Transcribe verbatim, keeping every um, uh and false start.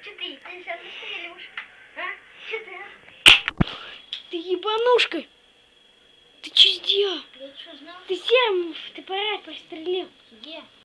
Че ты? Ты сейчас застрелишь? А? Че ты? Ты ебанушка! Ты че сделал? Я что знал? Ты серым, ты парад прострелил. Где?